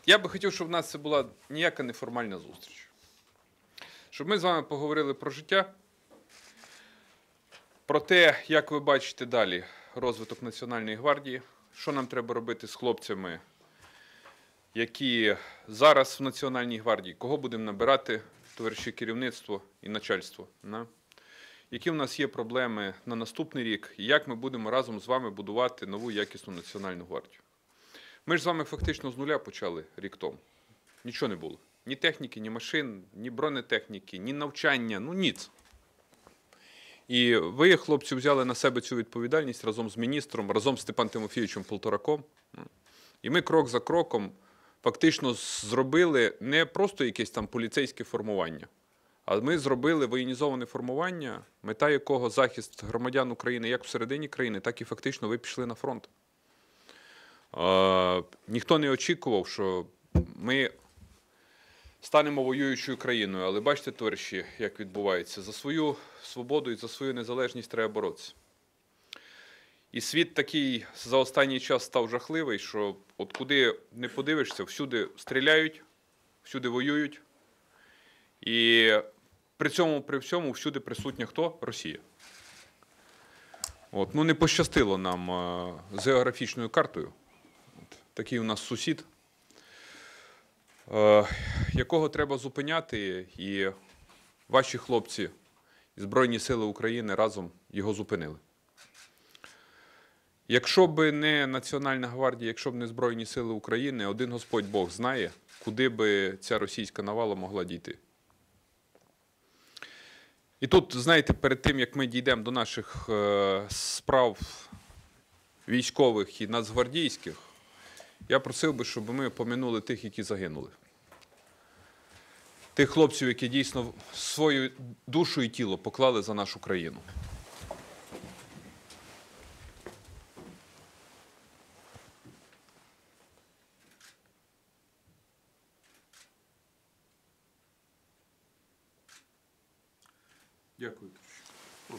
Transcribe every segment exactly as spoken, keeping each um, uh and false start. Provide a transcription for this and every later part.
Я би хотів, щоб в нас це була ніяка неформальна зустріч. Щоб ми з вами поговорили про життя, про те, як ви бачите далі розвиток Національної гвардії, що нам треба робити з хлопцями, які зараз в Національній гвардії, кого будемо набирати, товариші керівництво і начальство, на? Які в нас є проблеми на наступний рік, і як ми будемо разом з вами будувати нову якісну Національну гвардію. Ми ж з вами фактично з нуля почали рік тому. Нічого не було. Ні техніки, ні машин, ні бронетехніки, ні навчання, ну ніц. І ви, хлопці, взяли на себе цю відповідальність разом з міністром, разом з Степаном Тимофійовичем Полтораком. І ми крок за кроком фактично зробили не просто якесь там поліцейське формування, а ми зробили воєнізоване формування, мета якого захист громадян України як всередині країни, так і фактично ви пішли на фронт. Е, ніхто не очікував, що ми станемо воюючою країною, але бачите, товариші, як відбувається. За свою свободу і за свою незалежність треба боротися. І світ такий за останній час став жахливий, що от куди не подивишся, всюди стріляють, всюди воюють. І при цьому, при всьому, всюди присутня хто? Росія. От, ну не пощастило нам а, з географічною картою. От, такий у нас сусід, а, якого треба зупиняти, і ваші хлопці і Збройні Сили України разом його зупинили. Якщо б не Національна гвардія, якщо б не Збройні Сили України, один Господь Бог знає, куди би ця російська навала могла дійти. І тут, знаєте, перед тим, як ми дійдемо до наших е, справ військових і нацгвардійських, я просив би, щоб ми пом'янули тих, які загинули. Тих хлопців, які дійсно свою душу і тіло поклали за нашу країну. Дякую. Прошу.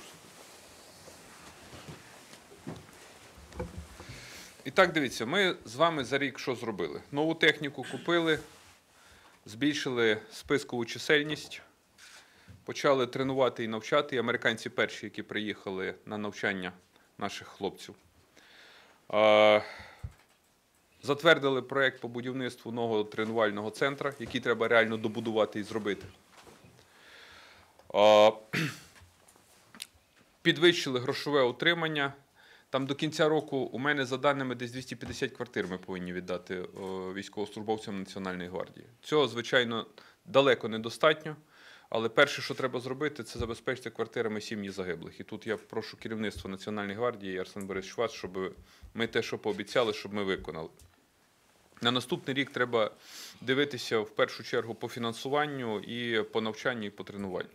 І так, дивіться, ми з вами за рік що зробили? Нову техніку купили, збільшили спискову чисельність, почали тренувати і навчати. І американці перші, які приїхали на навчання наших хлопців. Затвердили проєкт по будівництву нового тренувального центру, який треба реально добудувати і зробити. Підвищили грошове утримання. Там до кінця року у мене, за даними, десь двісті п'ятдесят квартир ми повинні віддати військовослужбовцям Національної гвардії. Цього, звичайно, далеко недостатньо, але перше, що треба зробити, це забезпечити квартирами сім'ї загиблих. І тут я прошу керівництво Національної гвардії і Арсен Борисович вас, щоб ми те, що пообіцяли, щоб ми виконали. На наступний рік треба дивитися в першу чергу по фінансуванню і по навчанню, і по тренуванню.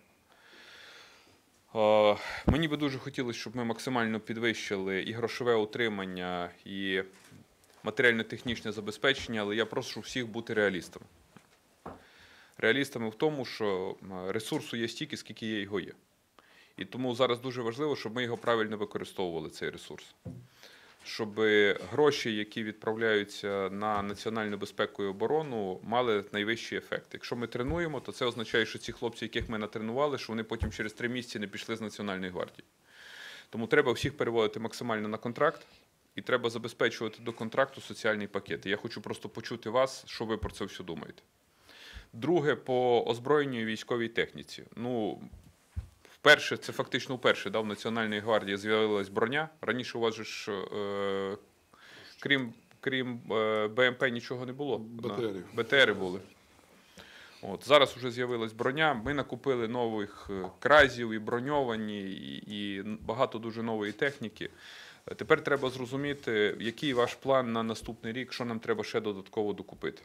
Мені би дуже хотілося, щоб ми максимально підвищили і грошове утримання, і матеріально-технічне забезпечення, але я прошу всіх бути реалістами. Реалістами в тому, що ресурсу є стільки, скільки є його є. І тому зараз дуже важливо, щоб ми його правильно використовували, цей ресурс. Щоб гроші, які відправляються на національну безпеку і оборону, мали найвищий ефект. Якщо ми тренуємо, то це означає, що ці хлопці, яких ми натренували, що вони потім через три місяці не пішли з Національної гвардії. Тому треба всіх переводити максимально на контракт, і треба забезпечувати до контракту соціальний пакет. І я хочу просто почути вас, що ви про це все думаєте. Друге, по озброєнню і військовій техніці. Ну, Перше, це фактично вперше, да, в Національній гвардії з'явилась броня. Раніше у вас же ж, е, крім, крім е, БМП, нічого не було. БТРи. БТРи були. От, зараз вже з'явилась броня. Ми накупили нових кразів і броньовані, і, і багато дуже нової техніки. Тепер треба зрозуміти, який ваш план на наступний рік, що нам треба ще додатково докупити.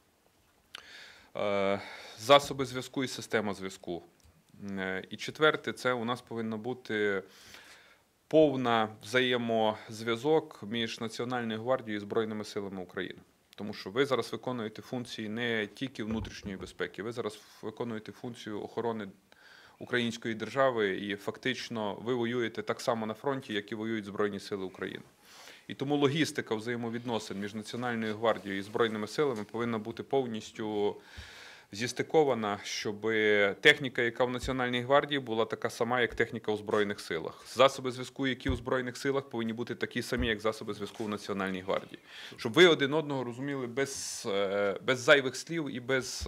Е, засоби зв'язку і система зв'язку. І четверте, це у нас повинно бути повна взаємозв'язок між Національною гвардією і Збройними силами України. Тому що ви зараз виконуєте функції не тільки внутрішньої безпеки, ви зараз виконуєте функцію охорони української держави і фактично ви воюєте так само на фронті, як і воюють Збройні сили України. І тому логістика взаємовідносин між Національною гвардією і Збройними силами повинна бути повністю зістикована, щоб техніка, яка в Національній гвардії, була така сама, як техніка у Збройних силах. Засоби зв'язку, які у Збройних силах, повинні бути такі самі, як засоби зв'язку в Національній гвардії. Щоб ви один одного розуміли без, без зайвих слів і без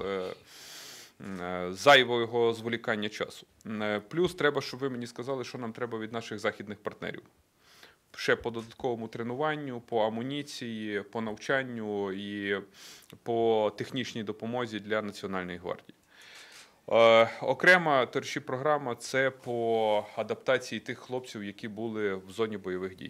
зайвого зволікання часу. Плюс треба, щоб ви мені сказали, що нам треба від наших західних партнерів. Ще по додатковому тренуванню, по амуніції, по навчанню і по технічній допомозі для Національної гвардії. Е, окрема торші програма – це по адаптації тих хлопців, які були в зоні бойових дій.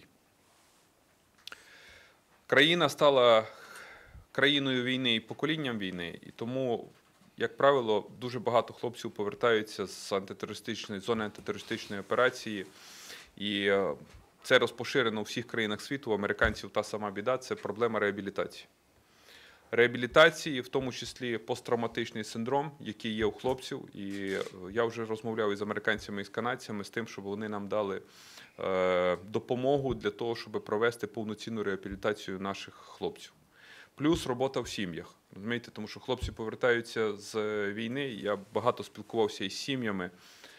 Країна стала країною війни і поколінням війни, і тому, як правило, дуже багато хлопців повертаються з антитерористичної, зони антитерористичної операції. І це розпоширено у всіх країнах світу, у американців та сама біда – це проблема реабілітації. Реабілітації, в тому числі посттравматичний синдром, який є у хлопців. І я вже розмовляв із американцями і з канадцями з тим, щоб вони нам дали е, допомогу для того, щоб провести повноцінну реабілітацію наших хлопців. Плюс робота в сім'ях. Розумієте, тому що хлопці повертаються з війни, я багато спілкувався із сім'ями.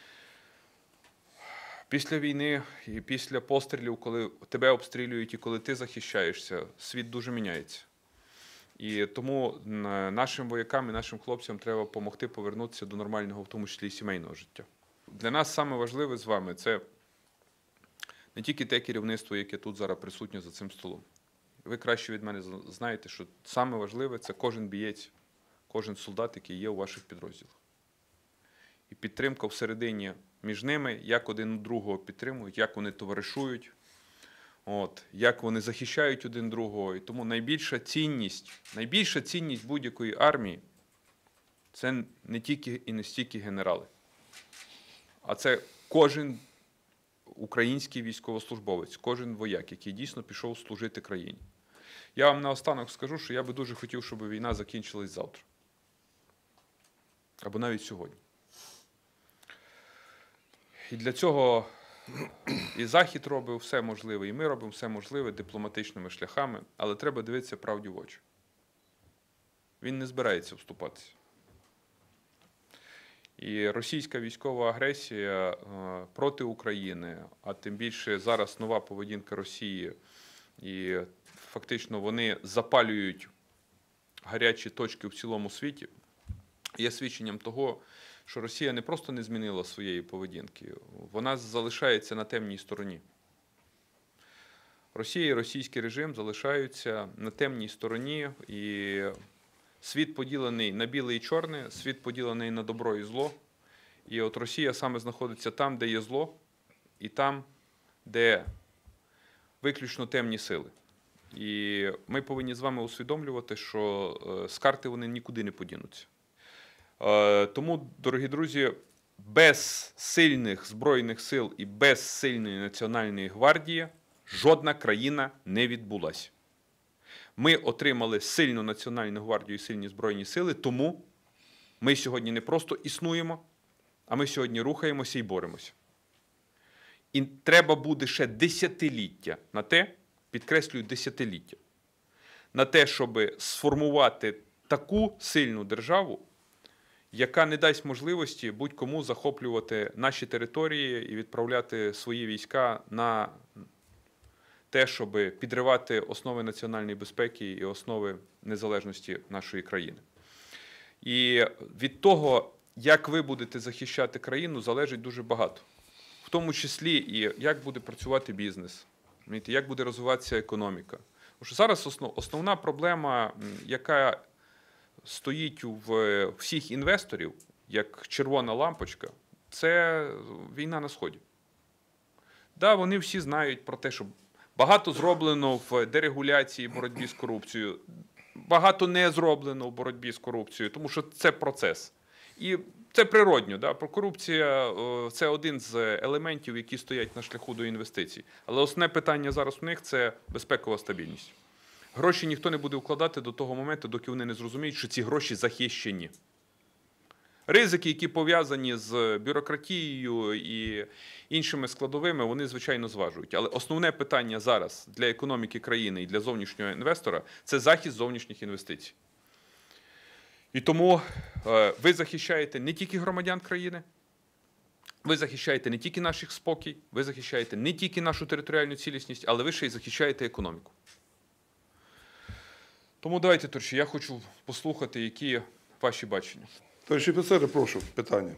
Після війни і після пострілів, коли тебе обстрілюють і коли ти захищаєшся, світ дуже міняється. І тому нашим воякам і нашим хлопцям треба допомогти повернутися до нормального, в тому числі і сімейного життя. Для нас саме важливе з вами – це не тільки те керівництво, яке тут зараз присутнє за цим столом. Ви краще від мене знаєте, що саме важливе – це кожен бієць, кожен солдат, який є у ваших підрозділах. І підтримка всередині між ними, як один другого підтримують, як вони товаришують, от, як вони захищають один другого. І тому найбільша цінність, найбільша цінність будь-якої армії – це не тільки і не стільки генерали, а це кожен український військовослужбовець, кожен вояк, який дійсно пішов служити країні. Я вам наостанок скажу, що я би дуже хотів, щоб війна закінчилась завтра. Або навіть сьогодні. І для цього і Захід робив все можливе, і ми робимо все можливе дипломатичними шляхами, але треба дивитися правді в очі. Він не збирається вступатися. І російська військова агресія проти України, а тим більше зараз нова поведінка Росії, і фактично вони запалюють гарячі точки в цілому світі, є свідченням того, що Росія не просто не змінила своєї поведінки, вона залишається на темній стороні. Росія і російський режим залишаються на темній стороні, і світ поділений на біле і чорне, світ поділений на добро і зло. І от Росія саме знаходиться там, де є зло, і там, де виключно темні сили. І ми повинні з вами усвідомлювати, що з карти вони нікуди не подінуться. Тому, дорогі друзі, без сильних Збройних сил і без сильної Національної гвардії жодна країна не відбулася. Ми отримали сильну Національну гвардію і сильні Збройні сили, тому ми сьогодні не просто існуємо, а ми сьогодні рухаємося і боремося. І треба буде ще десятиліття на те, підкреслюю, десятиліття, на те, щоб сформувати таку сильну державу, яка не дасть можливості будь-кому захоплювати наші території і відправляти свої війська на те, щоб підривати основи національної безпеки і основи незалежності нашої країни. І від того, як ви будете захищати країну, залежить дуже багато. В тому числі і як буде працювати бізнес, як буде розвиватися економіка. Тому що зараз основна проблема, яка стоїть в всіх інвесторів, як червона лампочка, це війна на Сході. Да, вони всі знають про те, що багато зроблено в дерегуляції, боротьбі з корупцією, багато не зроблено в боротьбі з корупцією, тому що це процес. І це природньо. Да? Корупція – це один з елементів, які стоять на шляху до інвестицій. Але основне питання зараз у них – це безпекова стабільність. Гроші ніхто не буде вкладати до того моменту, доки вони не зрозуміють, що ці гроші захищені. Ризики, які пов'язані з бюрократією і іншими складовими, вони, звичайно, зважують. Але основне питання зараз для економіки країни і для зовнішнього інвестора – це захист зовнішніх інвестицій. І тому ви захищаєте не тільки громадян країни, ви захищаєте не тільки наш спокій, ви захищаєте не тільки нашу територіальну цілісність, але ви ще й захищаєте економіку. Тому давайте, Торчі, я хочу послухати, які ваші бачення. Товариші офіцери, прошу, питання.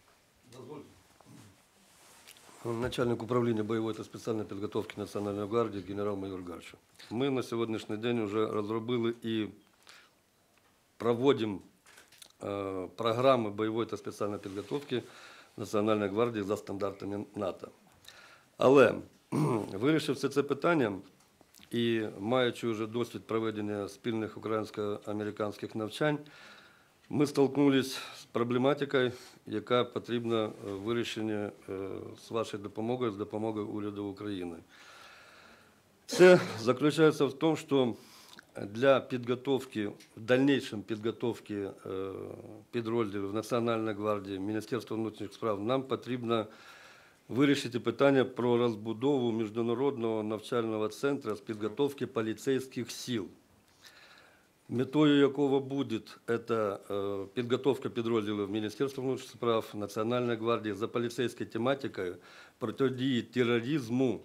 Начальник управління бойової та спеціальної підготовки Національної гвардії генерал-майор Гарча. Ми на сьогоднішній день вже розробили і проводимо е, програми бойової та спеціальної підготовки Національної гвардії за стандартами НАТО. Але, вирішивши це питання і маючи вже досвід проведення спільних українсько-американських навчань, ми столкнулись з проблематикою, яка потрібна вирішення з вашою допомогою, з допомогою уряду України. Це заключається в тому, що для підготовки, в дальнейшем підготовки підрозділів Національної гвардії, Міністерства внутрішніх справ, нам потрібно вирішити питання про розбудову міжнародного навчального центру з підготовки поліцейських сил, метою якого буде це підготовка підрозділів Міністерства внутрішніх справ, Національної гвардії за поліцейською тематикою протидії тероризму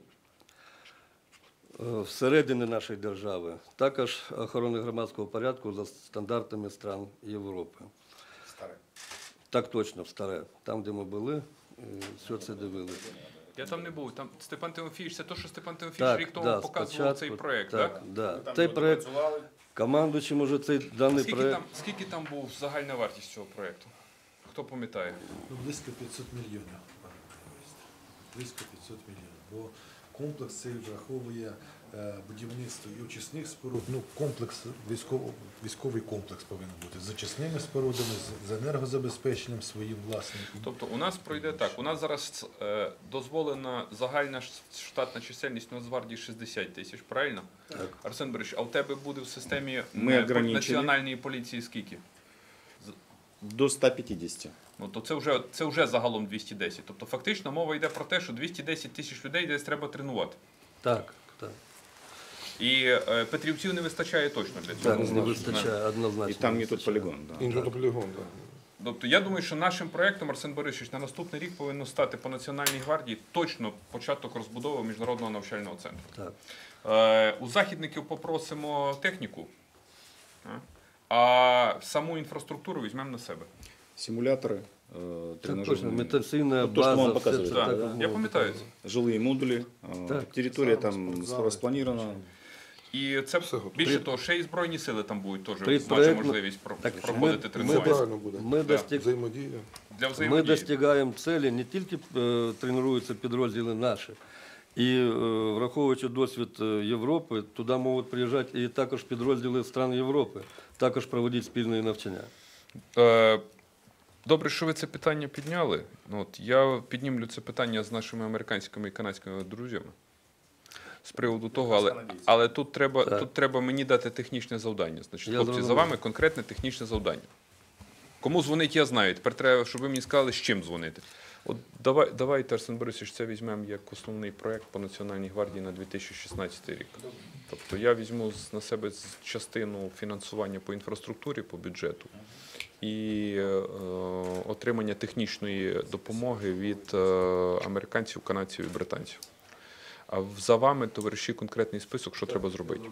всередині нашої держави, також охорони громадського порядку за стандартами стран Європи. Старе. Так точно, в старе. Там, де ми були, все це дивилися. Я там не був. Там Степан Тимофійович, це те, що Степан Тимофійович рік тому да, показував цей проєкт, так? так? Да. Цей проєкт, командуючим уже цей даний Скільки проєкт. там, скільки там був загальна вартість цього проєкту? Хто пам'ятає? Ну, близько п'ятсот мільйонів. Близько п'ятсот мільйонів. Бо комплекс цей враховує е, будівництво і очисних споруд. Ну, комплекс, військово, військовий комплекс повинен бути з очисними спорудами, з, з енергозабезпеченням своїм власним. Тобто у нас пройде так, у нас зараз е, дозволена загальна штатна чисельність Нацгвардії шістдесят тисяч, правильно? Так. Арсен Борисович, а у тебе буде в системі Ми е, ограничені. національної поліції скільки? До ста п'ятдесят. Ну, то це вже, це вже загалом двісті десять. Тобто фактично мова йде про те, що двісті десять тисяч людей десь треба тренувати. Так, так. І е, Петрівців не вистачає точно для цього. Так, не вистачає, однозначно. І там не не тут вистачає. полігон. Да. Інший полігон, так. Тобто я думаю, що нашим проєктом, Арсен Борисович, на наступний рік повинно стати по Національній гвардії точно початок розбудови міжнародного навчального центру. Так. Е, у західників попросимо техніку, а, а саму інфраструктуру візьмемо на себе. Симулятори, Так тренажерні. точно, метаційна Ну, то, що база, вам все це показують, да, так, да. як Я ми пам'ятаю показували. Жилые модулі, Так. територія Саме там спортзали, розпланована. І це Все готово. більше того, ще й Збройні сили там будуть теж мати Предпроектно- можливість про- Так, проводити ми- Це тренування. правильно буде. Ми, достиг... Взаємодія. Для ми взаємодії. достигаємо цілі, не тільки е, тренуються підрозділи наші, і е, враховуючи досвід е, Європи, туди можуть приїжджати і також підрозділи стран Європи, також проводити спільні навчання. Е, Добре, що ви це питання підняли. Ну, от я піднімлю це питання з нашими американськими і канадськими друзями. З приводу того, але, але тут, треба, Так. тут треба мені дати технічне завдання. Значить, Я хлопці, за зрозумів. вами конкретне технічне завдання. Кому дзвонить, я знаю. Тепер треба, щоб ви мені сказали, з чим дзвонити. От давай, давайте, Арсен Борисович, це візьмемо як основний проєкт по Національній гвардії на дві тисячі шістнадцятий рік. Тобто я візьму з- на себе з- частину фінансування по інфраструктурі, по бюджету і е, отримання технічної допомоги від е, американців, канадців і британців. А в- за вами, товариші, конкретний список, що треба зробити.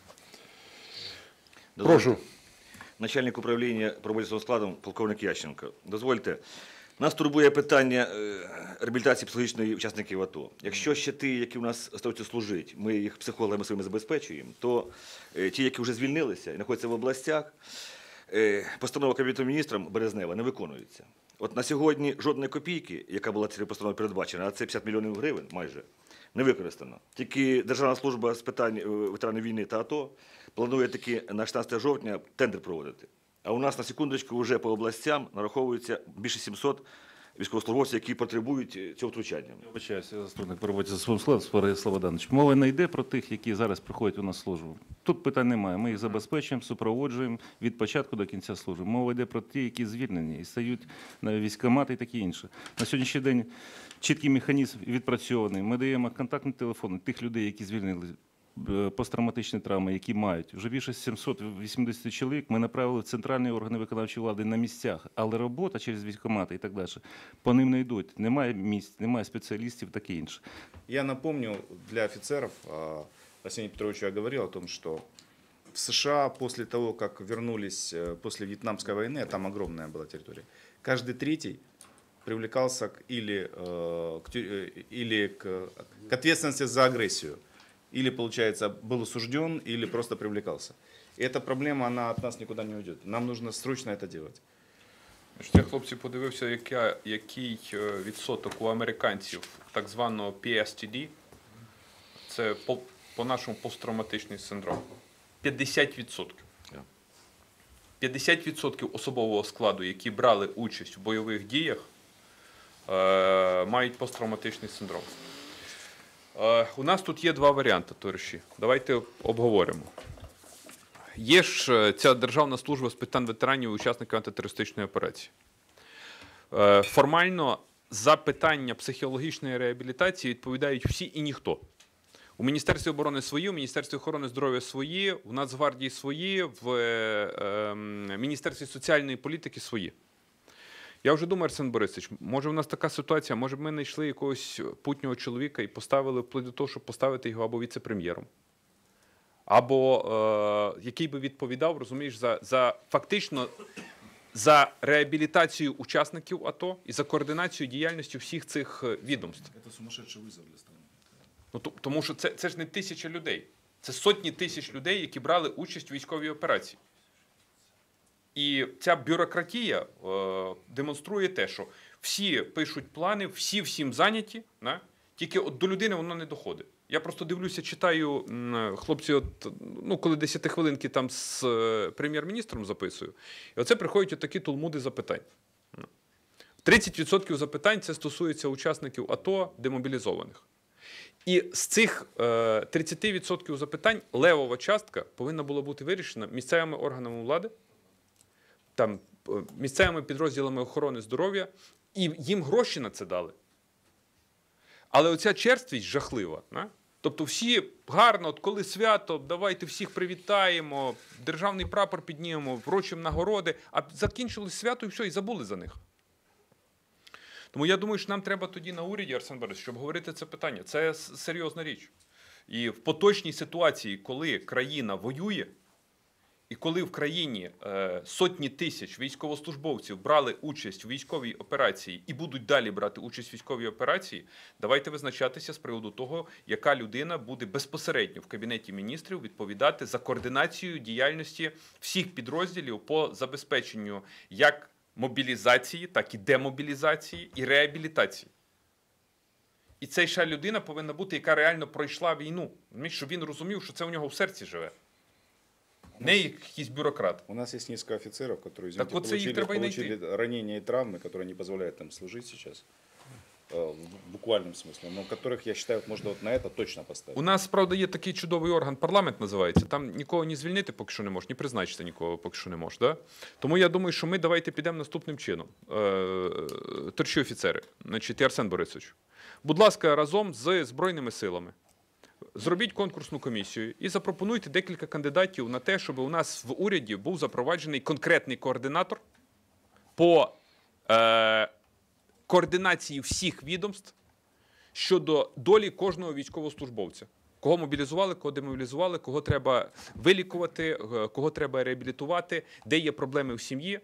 Прошу. Начальник управління пробольцівським складом, полковник Ященко. Дозвольте, нас турбує питання е, реабілітації психологічної учасників АТО. Якщо ще ті, які у нас залишаються служити, ми їх психологами своїми забезпечуємо, то е, ті, які вже звільнилися і знаходяться в областях, е, постанова Кабінету міністрів Березнева не виконується. От на сьогодні жодної копійки, яка була цією постановою передбачена, а це п'ятдесят мільйонів гривень майже, не використано. Тільки Державна служба з питань е, ветеранів війни та АТО планує таки на шістнадцяте жовтня тендер проводити. А у нас на секундочку вже по областям нараховується більше сімсот військовослужбовців, які потребують цього втручання. Вибачаюся, заступник переводиться за своїм словом, Спорис Слободанович. Мова не йде про тих, які зараз приходять у нас службу. Тут питань немає. Ми їх забезпечуємо, супроводжуємо від початку до кінця служби. Мова йде про ті, які звільнені і стають на військкомати і таке інше. На сьогоднішній день чіткий механізм відпрацьований. Ми даємо контактні телефони тих людей, які звільнили посттравматичні травми, які мають. Вже більше сімсот вісімдесят чоловік ми направили в центральні органи виконавчої влади на місцях, але робота через військкомати і так далі по ним не йдуть. Немає місць, немає спеціалістів, таке інше. Я напомню для офицеров, а, Арсению Петровичу я говорил о том, что в США после того, как вернулись э, после Вьетнамской войны, а там огромная была территория, каждый третий привлекался к, или, э, к, тю- э, или к, к ответственности за агрессию. Или, получается, был осужден, или просто привлекался. И эта проблема, она от нас никуда не уйдет. Нам нужно срочно это делать. Значить, я, хлопці, подивився, яка, який е, відсоток у американців так званого пі ес ті ді, це по, по-нашому посттравматичний синдром. п'ятдесят відсотків. Yeah. п'ятдесят відсотків особового складу, які брали участь в бойових діях, е, мають посттравматичний синдром. Е, у нас тут є два варіанти, товариші. Давайте обговоримо. Є ж е, ця Державна служба з питань ветеранів і учасників антитерористичної операції. Е, формально за питання психологічної реабілітації відповідають всі і ніхто. У Міністерстві оборони свої, у Міністерстві охорони здоров'я свої, в Нацгвардії свої, в е, е, Міністерстві соціальної політики свої. Я вже думаю, Арсен Борисович, може в нас така ситуація, може б ми знайшли якогось путнього чоловіка і поставили вплоть до того, щоб поставити його або віце-прем'єром, або е, який би відповідав, розумієш, за, за фактично за реабілітацію учасників АТО і за координацію діяльності всіх цих е, відомств. Это сумасшедший вызов для страны. Ну, то- тому що це, це ж не тисяча людей. Це сотні тисяч людей, які брали участь у військовій операції. І ця бюрократія е, демонструє те, що всі пишуть плани, всі всім зайняті, не? Тільки от до людини воно не доходить. Я просто дивлюся, читаю, м, хлопці, от, ну, коли десятихвилинки там з е, прем'єр-міністром записую, і оце приходять отакі тулмуди запитань. тридцять відсотків запитань це стосується учасників АТО, демобілізованих. І з цих е, тридцять відсотків запитань левова частка повинна була бути вирішена місцевими органами влади, там, е, місцевими підрозділами охорони здоров'я, і їм гроші на це дали. Але оця черствість жахлива. Не? Тобто всі гарно, от коли свято, давайте всіх привітаємо, державний прапор піднімемо, вручимо нагороди, а закінчилось свято і все, і забули за них. Тому я думаю, що нам треба тоді на уряді, Арсен Борисович, щоб говорити це питання. Це с- серйозна річ. І в поточній ситуації, коли країна воює, і коли в країні е, сотні тисяч військовослужбовців брали участь у військовій операції і будуть далі брати участь у військовій операції, давайте визначатися з приводу того, яка людина буде безпосередньо в Кабінеті міністрів відповідати за координацію діяльності всіх підрозділів по забезпеченню як мобілізації, так і демобілізації і реабілітації. І ця ще людина повинна бути, яка реально пройшла війну. Щоб він розумів, що це у нього в серці живе. Не якийсь бюрократ. У нас есть несколько офицеров, которые, Так извините, вот це їх получили, треба й знайти. получили ранения и травмы, которые не позволяют им служить сейчас, э, в буквальном смысле, но которых, я считаю, можно вот на это точно поставить. У нас, правда, є такий чудовий орган, парламент називається. Там нікого ні звільнити поки що не можеш, ні призначити нікого поки що не можеш. Да? Тому я думаю, що ми давайте підемо наступним чином. Е, Торчі офіцери, значить, і Арсен Борисович. Будь ласка, разом з Збройними силами зробіть конкурсну комісію і запропонуйте декілька кандидатів на те, щоб у нас в уряді був запроваджений конкретний координатор по е, координації всіх відомств щодо долі кожного військовослужбовця. Кого мобілізували, кого демобілізували, кого треба вилікувати, е, кого треба реабілітувати, де є проблеми в сім'ї.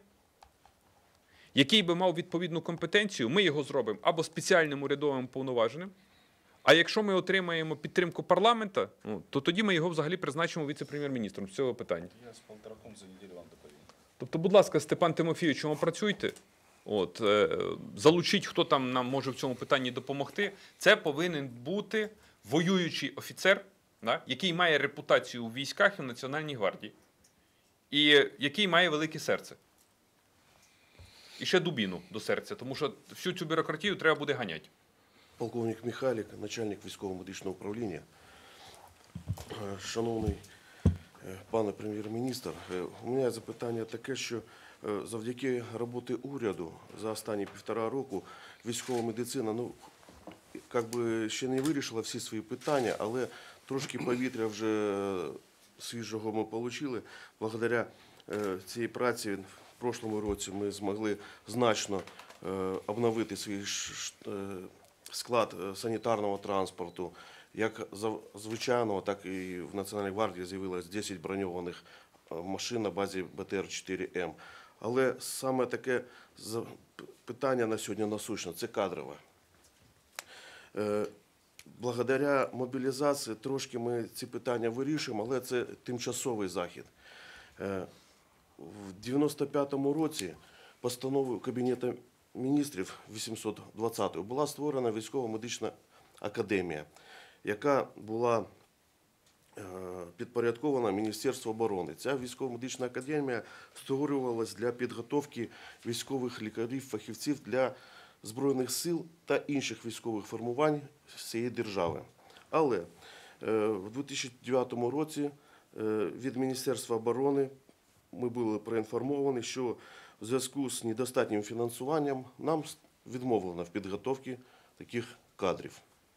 Який би мав відповідну компетенцію, ми його зробимо або спеціальним урядовим повноваженим, а якщо ми отримаємо підтримку парламента, ну, то тоді ми його взагалі призначимо віце-прем'єр-міністром з цього питання. Я с полтораком за неделю вам доповім. Тобто, будь ласка, Степан Тимофійович, опрацюйте, от, е, залучіть, хто там нам може в цьому питанні допомогти. Це повинен бути воюючий офіцер, да, який має репутацію у військах і в Національній гвардії, і який має велике серце. і ще дубіну до серця, тому що всю цю бюрократію треба буде ганяти. Полковник Михайлік, начальник військово-медичного управління. Е, Шановний е, пане прем'єр-міністр, е, у мене запитання таке, що е, завдяки роботи уряду за останні півтора року військова медицина, ну, як би ще не вирішила всі свої питання, але трошки повітря вже свіжого ми отримали. Благодаря е, цій праці в прошлому році ми змогли значно е, обновити свій ш- ш- е, склад е, санітарного транспорту. Як за- звичайного, так і в Національній гвардії з'явилось десять броньованих е, машин на базі Б Т Р чотири М. Але саме таке за- питання на сьогодні насущне – це кадрове. Е, Благодаря мобілізації трошки ми ці питання вирішуємо, але це тимчасовий захід. Е, В дев'яносто п'ятому році постановою Кабінету міністрів вісімсот двадцятою була створена військово-медична академія, яка була е, підпорядкована Міністерству оборони. Ця військово-медична академія створювалась для підготовки військових лікарів, фахівців для Збройних сил та інших військових формувань всієї держави. Але е, в дві тисячі дев'ятому році е, від Міністерства оборони ми були проінформовані, що в зв'язку з недостатнім фінансуванням нам відмовлено в підготовці таких кадрів.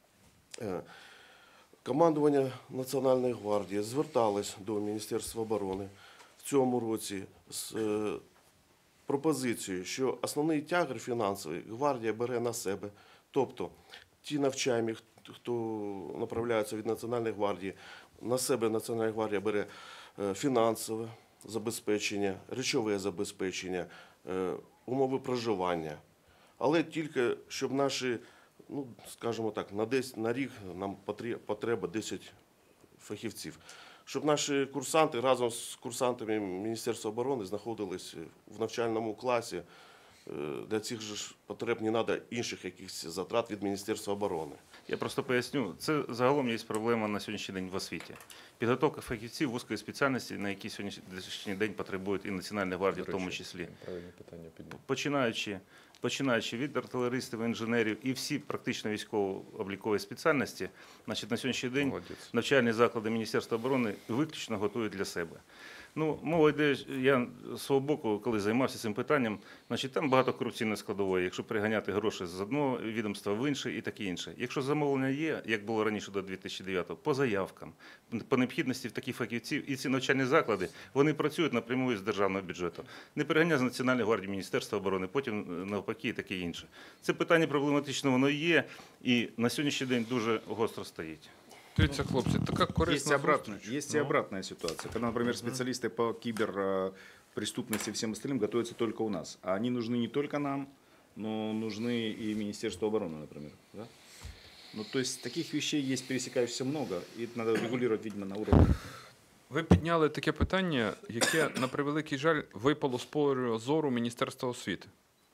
Е, Командування Національної гвардії зверталось до Міністерства оборони в цьому році з е, пропозицією, що основний тягар фінансовий гвардія бере на себе, тобто ті навчаємо, хто направляється від Національної гвардії, на себе Національна гвардія бере е, фінансове забезпечення, речове забезпечення, е, умови проживання. Але тільки, щоб наші, ну, скажімо так, на, десять, на рік нам потрі- потреба десять фахівців. Щоб наші курсанти разом з курсантами Міністерства оборони знаходились в навчальному класі. Е, Для цих же ж потреб не треба інших якихось затрат від Міністерства оборони. Я просто поясню, це загалом є проблема на сьогоднішній день в освіті. Підготовка фахівців вузької спеціальності, на які сьогоднішній день потребують і Національна гвардія в тому числі. Правильне питання підняв. Починаючи, починаючи від артилеристів, інженерів і всі практично військово-облікові спеціальності, значить, на сьогоднішній день Молодець. навчальні заклади Міністерства оборони виключно готують для себе. Ну, мова йде, я з свого боку, коли займався цим питанням, значить, там багато корупційної складової, якщо приганяти гроші з одного відомства в інше і таке інше. Якщо замовлення є, як було раніше до дві тисячі дев'ятого, по заявкам, по необхідності в таких фахівців, і ці навчальні заклади, вони працюють напряму з державного бюджету. Не переганяти з Національної гвардії, Міністерства оборони, потім навпаки і таке інше. Це питання проблематичне, воно є, і на сьогоднішній день дуже гостро стоїть. Дивіться, хлопці, така Есть, корисна обратная, зустріч. есть и Ну, обратная ситуация. Когда, например, специалисты по киберпреступности и всем остальным готовятся только у нас. А они нужны не только нам, но нужны и Министерству обороны, например. Да? Ну, то есть таких вещей есть пересекающихся много, и это надо регулировать, видимо, на уровне. Ви підняли таке питання, яке, на превеликий жаль, випало з поля зору Міністерства освіти.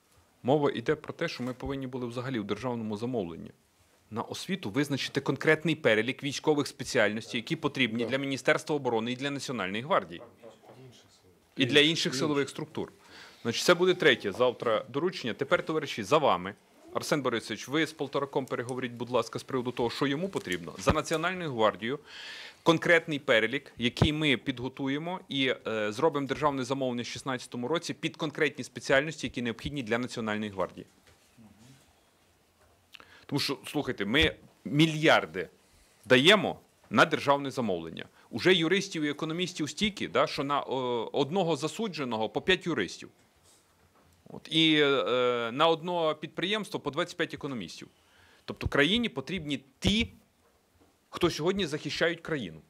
Мова йде про те, що ми повинні були взагалі у державному замовленні на освіту визначити конкретний перелік військових спеціальностей, які потрібні для Міністерства оборони і для Національної гвардії. І для інших силових структур. Значить, це буде третє завтра доручення. Тепер, товариші, за вами. Арсен Борисович, ви з Полтораком переговоріть, будь ласка, з приводу того, що йому потрібно. За Національною гвардією конкретний перелік, який ми підготуємо і е, зробимо державне замовлення в дві тисячі шістнадцятому році під конкретні спеціальності, які необхідні для Національної гвардії. Тому що, слухайте, ми мільярди даємо на державне замовлення. Уже юристів і економістів стільки, да, що на о, одного засудженого по п'ять юристів. От, і е, на одне підприємство по двадцять п'ять економістів. Тобто країні потрібні ті, хто сьогодні захищають країну.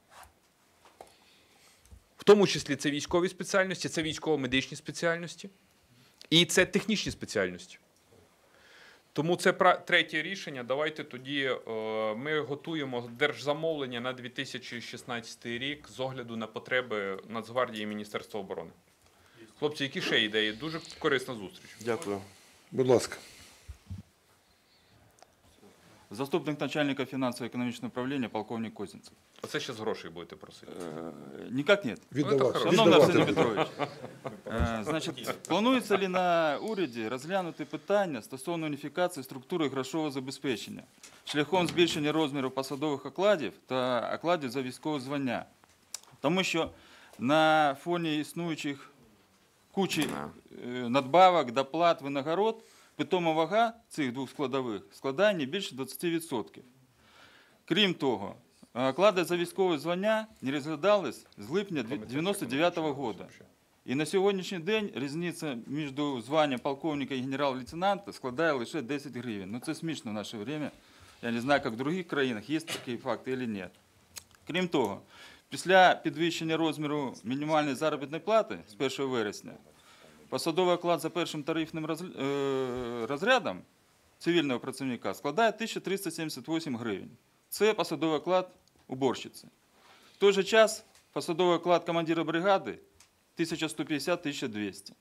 В тому числі це військові спеціальності, це військово-медичні спеціальності і це технічні спеціальності. Тому це пра- третє рішення. Давайте тоді е, ми готуємо держзамовлення на дві тисячі шістнадцятий рік з огляду на потреби Нацгвардії і Міністерства оборони. Хлопці, які ще ідеї? Дуже корисна зустріч. Дякую. Будь ласка. Заступник начальника финансово-экономического управления полковник Козинцев. Оце ще з грошей будете просити. Э, Никак нет. Віддавати. Шановний Арсеній Віддавати. Петрович, е, значить, планується ли на уряді розглянути питання стосовно уніфікації структури грошового забезпечення шляхом збільшення розміру посадових окладів та окладів за військове звання? Тому що на фоні існуючих кучі е, надбавок, доплат, винагород, питома вага цих двох складових складає не більше двадцять відсотків. Крім того, оклади за військове звання не розглядались з липня дев'яносто дев'ятого року. І на сьогоднішній день різниця між званням полковника і генерал-лейтенанта складає лише десять гривень. Ну це смішно в наше время. Я не знаю, як в інших країнах є такі факти чи ні. Крім того, після підвищення розміру мінімальної заробітної плати з першого вересня посадовий оклад за першим тарифним роз- е, розрядом цивільного працівника складає тисяча триста сімдесят вісім гривень. Це посадовий оклад уборщиці. В той же час посадовий оклад командира бригади тисяча сто п'ятдесят - тисяча двісті.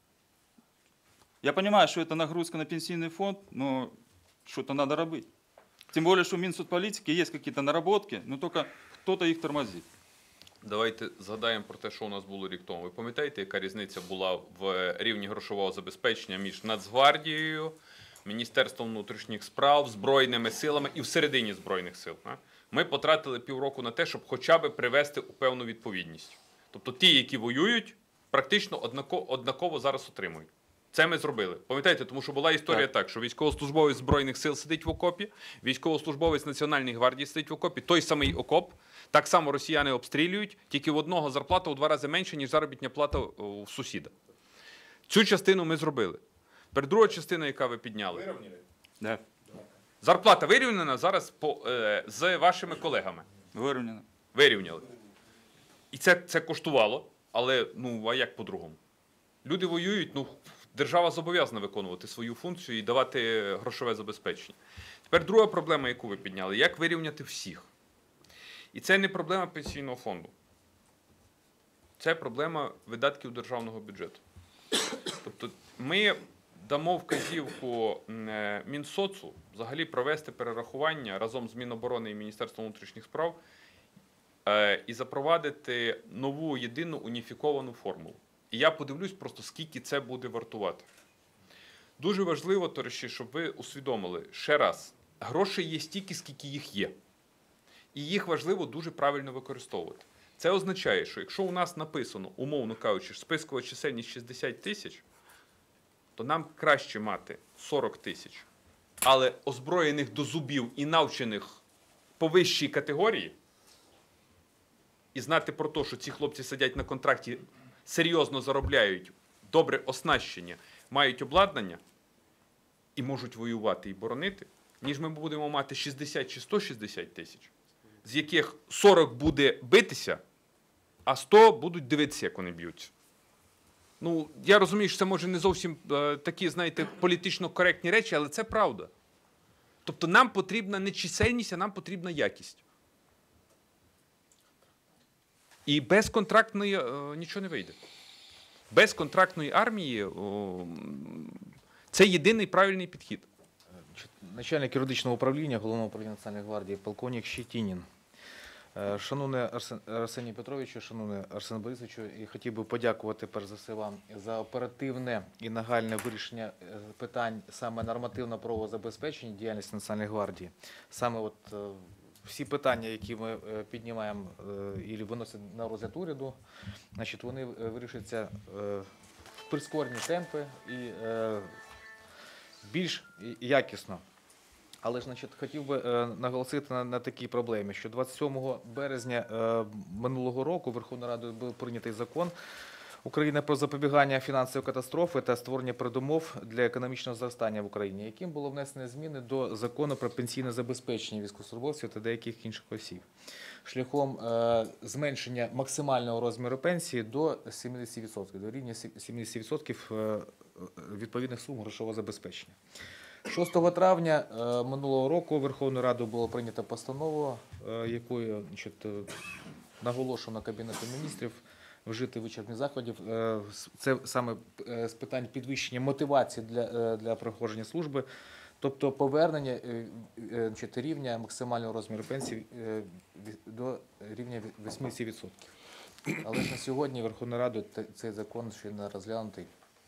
Я понимаю, что это нагрузка на пенсийный фонд, но что-то надо робить. Тем более, что в Минсоцполитике есть какие-то наработки, но только кто-то их тормозит. Давайте згадаємо про те, що у нас було рік тому. Ви пам'ятаєте, яка різниця була в рівні грошового забезпечення між Нацгвардією, Міністерством внутрішніх справ, Збройними силами і всередині Збройних сил? а? Ми потратили півроку на те, щоб хоча б привести у певну відповідність. Тобто ті, які воюють, практично однаково, однаково зараз отримують. Це ми зробили. Пам'ятаєте, тому що була історія так, так що військовослужбовець Збройних сил сидить в окопі, військовослужбовець Національної гвардії сидить в окопі, той самий окоп, так само росіяни обстрілюють, тільки в одного зарплата у два рази менше, ніж заробітна плата у сусіда. Цю частину ми зробили. Тепер друга частина, яка ви підняли. Да. Зарплата вирівняна зараз по, е, з вашими колегами. Вирівняно. Вирівняли. І це, це коштувало, але ну, а як по-другому? Люди воюють, ну, держава зобов'язана виконувати свою функцію і давати грошове забезпечення. Тепер друга проблема, яку ви підняли, як вирівняти всіх. І це не проблема пенсійного фонду. Це проблема видатків державного бюджету. Тобто ми дамо вказівку е, Мінсоцу взагалі провести перерахування разом з Міноборони і Міністерством внутрішніх справ е, і запровадити нову єдину уніфіковану формулу. І я подивлюсь просто, скільки це буде вартувати. Дуже важливо, товариші, щоб ви усвідомили, ще раз, грошей є стільки, скільки їх є. І їх важливо дуже правильно використовувати. Це означає, що якщо у нас написано, умовно кажучи, спискова чисельність шістдесят тисяч, то нам краще мати сорок тисяч, але озброєних до зубів і навчених по вищій категорії, і знати про те, що ці хлопці сидять на контракті, серйозно заробляють, добре оснащення, мають обладнання і можуть воювати і боронити, ніж ми будемо мати шістдесят чи сто шістдесят тисяч, з яких сорок буде битися, а сто будуть дивитися, як вони б'ються. Ну, я розумію, що це може не зовсім е, такі, знаєте, політично коректні речі, але це правда. Тобто нам потрібна не чисельність, а нам потрібна якість. І без контрактної е, нічого не вийде. Без контрактної армії о, це єдиний правильний підхід. Начальник юридичного управління Головного управління Національної гвардії, полковник Щетінін. Е, Шановний Арсен, Арсеній Петровичу, шановний Арсен Борисовичу, і хотів би подякувати перш за все вам за оперативне і нагальне вирішення е, питань саме нормативно-правового забезпечення діяльності Національної гвардії. Саме от е, всі питання, які ми е, піднімаємо е, і виносимо на розгляд уряду, значить, вони е, вирішуються е, в прискорені темпи і е, більш якісно. Але ж, значить, хотів би е, наголосити на, на такій проблемі, що двадцять сьомого березня е, минулого року Верховною Радою був прийнятий закон України про запобігання фінансової катастрофи та створення передумов для економічного зростання в Україні, яким було внесено зміни до закону про пенсійне забезпечення військовослужбовців та деяких інших осіб, шляхом е, зменшення максимального розміру пенсії до сімдесят відсотків, до рівня сімдесят відсотків е, відповідних сум грошового забезпечення. шостого травня е, минулого року Верховною Радою було прийнято постанову, е, якою, значить, е, наголошено Кабінету міністрів вжити вичерпних заходів. Е, це саме е, з питань підвищення мотивації для, е, для проходження служби Тобто повернення е, е, значить, рівня максимального розміру пенсії е, ві- до рівня вісімдесят відсотків. Але ж на сьогодні Верховна Рада те- цей закон ще не розглянутий.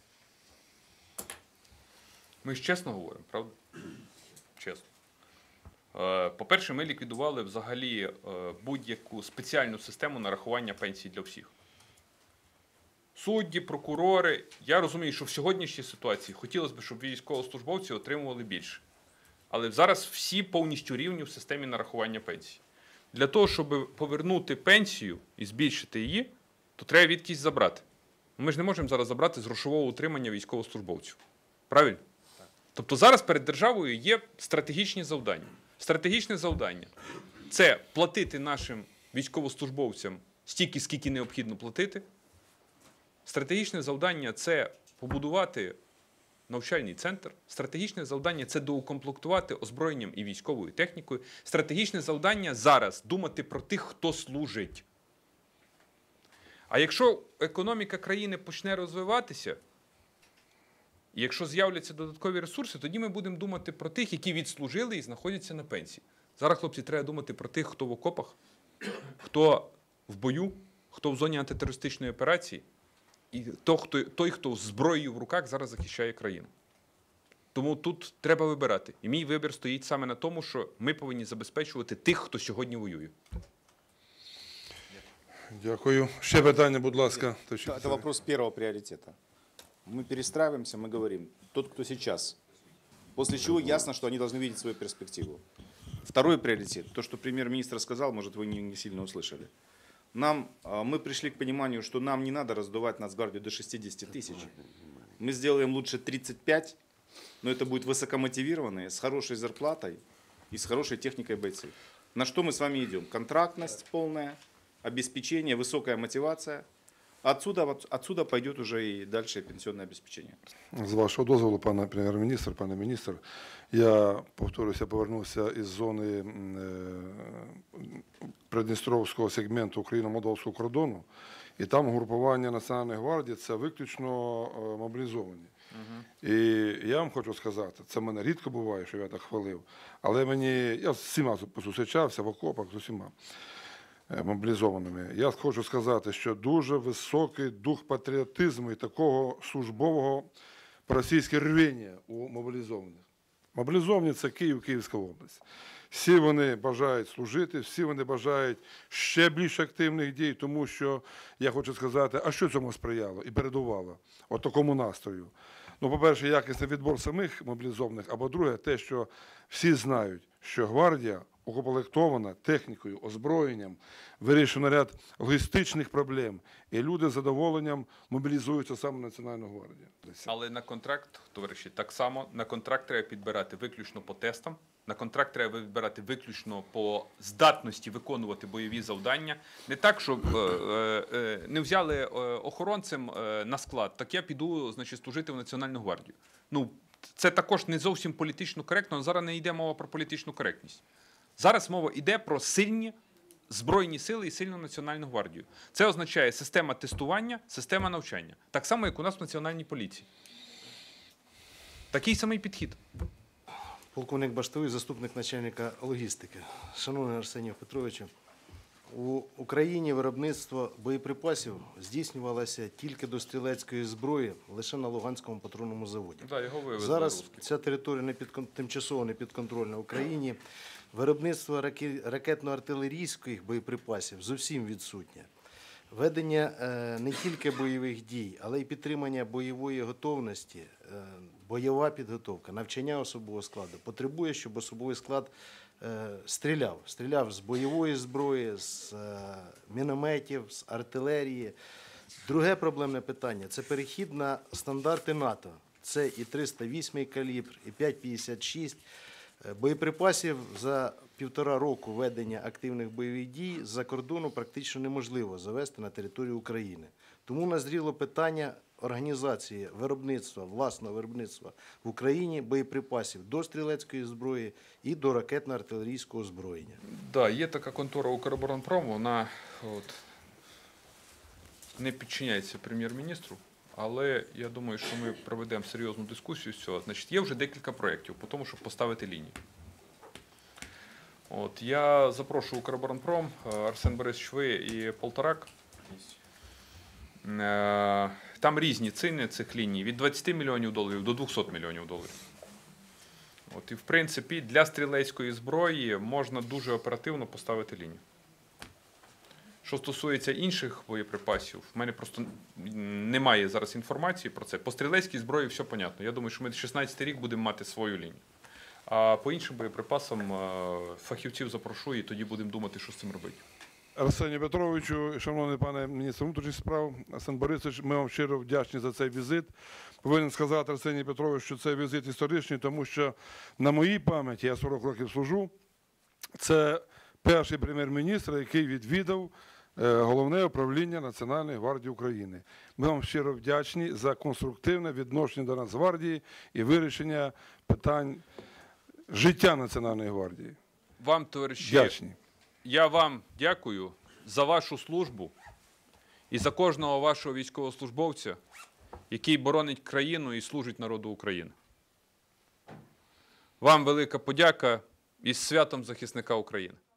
Ми ж чесно говоримо, правда? Чесно. Е, По-перше, ми ліквідували взагалі е, будь-яку спеціальну систему нарахування пенсій для всіх. Судді, прокурори. Я розумію, що в сьогоднішній ситуації хотілося б, щоб військовослужбовці отримували більше. Але зараз всі повністю рівні в системі нарахування пенсій. Для того, щоб повернути пенсію і збільшити її, то треба відкись забрати. Ми ж не можемо зараз забрати з грошового утримання військовослужбовців. Правильно? Тобто зараз перед державою є стратегічні завдання. Стратегічне завдання – це платити нашим військовослужбовцям стільки, скільки необхідно платити. Стратегічне завдання – це побудувати навчальний центр. Стратегічне завдання – це доукомплектувати озброєнням і військовою технікою. Стратегічне завдання зараз – думати про тих, хто служить. А якщо економіка країни почне розвиватися, і якщо з'являться додаткові ресурси, тоді ми будемо думати про тих, які відслужили і знаходяться на пенсії. Зараз, хлопці, треба думати про тих, хто в окопах, хто в бою, хто в зоні антитерористичної операції, і той, хто, той, хто з зброєю в руках зараз захищає країну. Тому тут треба вибирати. І мій вибір стоїть саме на тому, що ми повинні забезпечувати тих, хто сьогодні воює. Дякую. Ще питання, будь ласка. Это вопрос первого приоритета. Мы перестраиваемся, мы говорим, тот, кто сейчас. После чего ясно, что они должны видеть свою перспективу. Второй приоритет, то, что премьер-министр сказал, может, вы не, не сильно услышали. Нам, а, мы пришли к пониманию, что нам не надо раздувать Нацгвардию до шестидесяти тысяч. Мы сделаем лучше тридцать пять, но это будет высокомотивированные, с хорошей зарплатой и с хорошей техникой бойцы. На что мы с вами идем? Контрактность полная, обеспечение, высокая мотивация. Отсюда, вот- отсюда пойдет уже и дальше пенсионное обеспечение. З вашого дозволу, пане прем'єр-міністр, пане міністр, я, повторюся, повернувся із зони м, е, Придністровського сегменту україно-молдовського кордону, і там угрупування Національної гвардії – це виключно е, мобілізовані. І я вам хочу сказати, це в мене рідко буває, що я так хвалив, але мені, я з всіма зустрічався в окопах, з усіма е, мобілізованими. Я хочу сказати, що дуже високий дух патріотизму і такого службового російського рвіння у мобілізованих. Мобілізовані – це Київ, Київська область. Всі вони бажають служити, всі вони бажають ще більш активних дій, тому що, я хочу сказати, а що цьому сприяло і передувало от такому настрою? Ну, по-перше, якісний відбор самих мобілізованих, або друге, те, що всі знають, що гвардія укомплектована технікою, озброєнням, вирішено ряд логістичних проблем, і люди з задоволенням мобілізуються саме в Національну гвардію. Але на контракт, товариші, так само на контракт треба підбирати виключно по тестам, на контракт треба відбирати виключно по здатності виконувати бойові завдання. Не так, щоб е, е, не взяли е, охоронцем е, на склад, так я піду, значить, служити в Національну гвардію. Ну, це також не зовсім політично коректно, але зараз не йде мова про політичну коректність. Зараз мова йде про сильні Збройні сили і сильну Національну гвардію. Це означає система тестування, система навчання. Так само, як у нас в Національній поліції. Такий самий підхід. Полковник Баштовий, заступник начальника логістики. Шановний Арсеній Петровичу, у Україні виробництво боєприпасів здійснювалося тільки до стрілецької зброї лише на Луганському патронному заводі. Да, його вивезли Зараз русські. ця територія не підкон- тимчасово не підконтрольна Україні. Виробництво раке- ракетно-артилерійських боєприпасів зовсім відсутнє. Ведення е, не тільки бойових дій, але й підтримання бойової готовності, е, бойова підготовка, навчання особового складу потребує, щоб особовий склад е, стріляв. Стріляв з бойової зброї, з е, мінометів, з артилерії. Друге проблемне питання – це перехід на стандарти НАТО. Це і триста вісьмий калібр, і п'ять п'ятдесят шість. Е, Боєприпасів за півтора року ведення активних бойових дій з-за кордону практично неможливо завести на територію України. Тому назріло питання організації виробництва, власного виробництва в Україні боєприпасів до стрілецької зброї і до ракетно-артилерійського озброєння. Да, є така контора Укроборонпром, вона от, не підчиняється прем'єр-міністру, але я думаю, що ми проведемо серйозну дискусію з цього. Значить, є вже декілька проєктів по тому, щоб поставити лінії. От, я запрошую Укроборонпром, Арсен Борисович, ви і Полторак. Е, Там різні ціни цих ліній, від двадцяти мільйонів доларів до двохсот мільйонів доларів. От, і, в принципі, для стрілецької зброї можна дуже оперативно поставити лінію. Що стосується інших боєприпасів, в мене просто немає зараз інформації про це. По стрілецькій зброї все понятно. Я думаю, що ми шістнадцятий рік будемо мати свою лінію. А по іншим боєприпасам фахівців запрошу і тоді будемо думати, що з цим робити. Арсенію Петровичу, шановний пане міністр внутрішніх справ, Арсен Борисович, ми вам щиро вдячні за цей візит. Повинен сказати Арсенію Петровичу, що цей візит історичний, тому що на моїй пам'яті, я сорок років служу, це перший прем'єр-міністр, який відвідав Головне управління Національної гвардії України. Ми вам щиро вдячні за конструктивне відношення до Нацгвардії і вирішення питань життя Національної гвардії. Вам, товариші, Вдячні. я вам дякую за вашу службу і за кожного вашого військовослужбовця, який боронить країну і служить народу України. Вам велика подяка із святом захисника України.